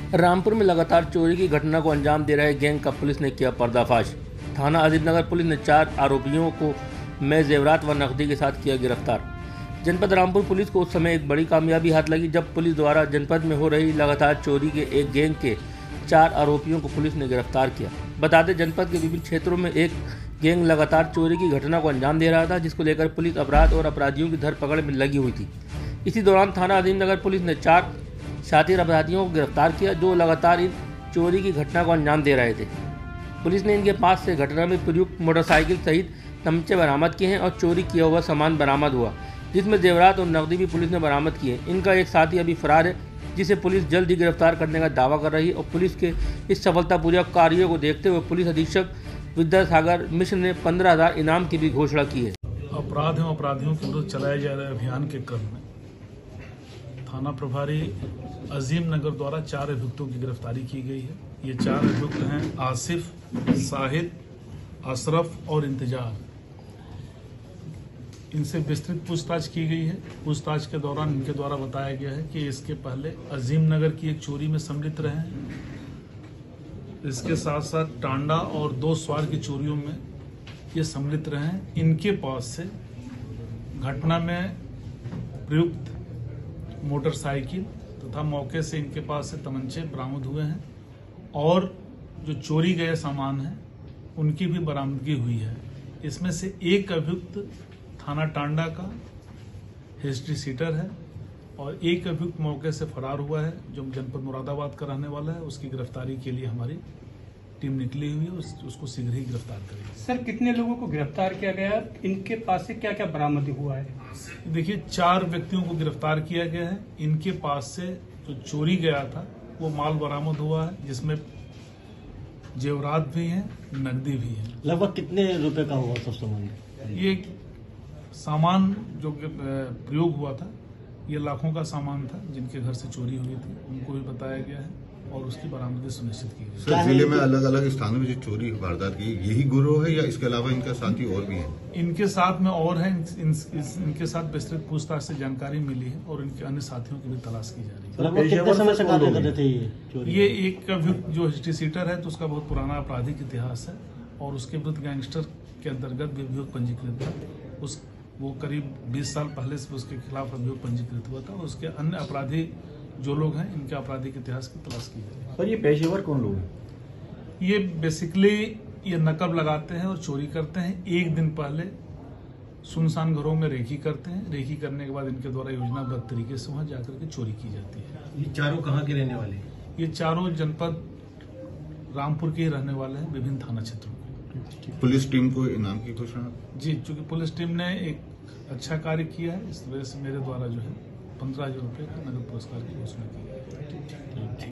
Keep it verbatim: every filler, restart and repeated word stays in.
रामपुर में लगातार चोरी की घटना को अंजाम दे रहे गैंग का पुलिस ने किया पर्दाफाश। थाना अजीमनगर पुलिस ने चार आरोपियों को में जेवरात व नकदी के साथ किया गिरफ्तार। जनपद रामपुर पुलिस को उस समय एक बड़ी कामयाबी हाथ लगी जब पुलिस द्वारा जनपद में हो रही लगातार चोरी के एक गैंग के चार आरोपियों को पुलिस ने गिरफ्तार किया। बता दें, जनपद के विभिन्न क्षेत्रों में एक गैंग लगातार चोरी की घटना को अंजाम दे रहा था, जिसको लेकर पुलिस अपराध और अपराधियों की धरपकड़ में लगी हुई थी। इसी दौरान थाना अजीमनगर पुलिस ने चार शातिर अपराधियों को गिरफ्तार किया जो लगातार इन चोरी की घटना को अंजाम दे रहे थे। पुलिस ने इनके पास से घटना में प्रयुक्त मोटरसाइकिल सहित तमंचे बरामद किए हैं और चोरी किया हुआ सामान बरामद हुआ, जिसमें जेवरात और नकदी भी पुलिस ने बरामद की है। इनका एक साथी अभी फरार है, जिसे पुलिस जल्द ही गिरफ्तार करने का दावा कर रही है। और पुलिस के इस सफलतापूर्वक कार्यों को देखते हुए पुलिस अधीक्षक विद्यासागर मिश्र ने पंद्रह हजार इनाम की भी घोषणा की है। अपराध एवं अपराधियों के विरुद्ध चलाए जा रहे अभियान के क्रम में थाना प्रभारी अजीमनगर द्वारा चार अभियुक्तों की गिरफ्तारी की गई है। ये चार अभियुक्त हैं आसिफ, साहिद, अशरफ और इंतजार। इनसे विस्तृत पूछताछ की गई है। पूछताछ के दौरान इनके द्वारा बताया गया है कि इसके पहले अजीमनगर की एक चोरी में सम्मिलित रहे हैं। इसके साथ साथ टांडा और दो स्वार की चोरियों में ये सम्मिलित रहे हैं। इनके पास से घटना में प्रयुक्त मोटरसाइकिल तथा मौके से इनके पास से तमंचे बरामद हुए हैं और जो चोरी गए सामान हैं उनकी भी बरामदगी हुई है। इसमें से एक अभियुक्त थाना टांडा का हिस्ट्री सीटर है और एक अभियुक्त मौके से फरार हुआ है जो जनपद मुरादाबाद का रहने वाला है। उसकी गिरफ्तारी के लिए हमारी टीम निकली हुई है, उस, उसको शीघ्र ही गिरफ्तार करेगी। सर, कितने लोगों को गिरफ्तार किया गया? इनके पास से क्या क्या बरामद हुआ है? देखिए, चार व्यक्तियों को गिरफ्तार किया गया है। इनके पास से जो चोरी गया था वो माल बरामद हुआ है, जिसमें जेवरात भी हैं, नकदी भी है। लगभग कितने रुपए का हुआ सब सामान? ये सामान जो प्रयोग हुआ था ये लाखों का सामान था, जिनके घर से चोरी हुई थी उनको भी बताया गया है और उसकी बरामदगी सुनिश्चित की गई। सर, जिले में अलग अलग स्थानों में जो चोरी वारदात की, यही गिरोह है या इसके अलावा इनका साथी और भी है? इनके साथ में और है। इन, इन, इस, इनके साथ विस्तृत पूछताछ से जानकारी मिली है और इनके अन्य साथियों की भी तलाश की जा रही है। कितने समय से कार्य करते थे ये चोरी? ये एक अभियुक्त जो हिस्ट्री सीटर है तो उसका बहुत पुराना आपराधिक इतिहास है और उसके विरुद्ध गैंगस्टर के अंतर्गत भी अभियोग पंजीकृत था। उस वो करीब बीस साल पहले से उसके खिलाफ अभियोग पंजीकृत हुआ था और उसके अन्य अपराधी जो लोग हैं इनके आपराधिक इतिहास की तलाश की जाए। और ये पेशेवर कौन लोग हैं? ये बेसिकली ये नकब लगाते हैं और चोरी करते हैं। एक दिन पहले सुनसान घरों में रेकी करते हैं। रेकी करने के बाद इनके द्वारा योजनाबद्ध तरीके से वहां जाकर के चोरी की जाती है। ये चारों कहाँ के रहने वाले? ये चारों जनपद रामपुर के ही रहने वाले हैं, विभिन्न थाना क्षेत्रों के। पुलिस टीम को इनाम की घोषणा? जी, चूंकि पुलिस टीम ने एक अच्छा कार्य किया है, इस वजह से मेरे द्वारा जो है पंद्रह हजार रुपये का नगद पुरस्कार की घोषणा की है।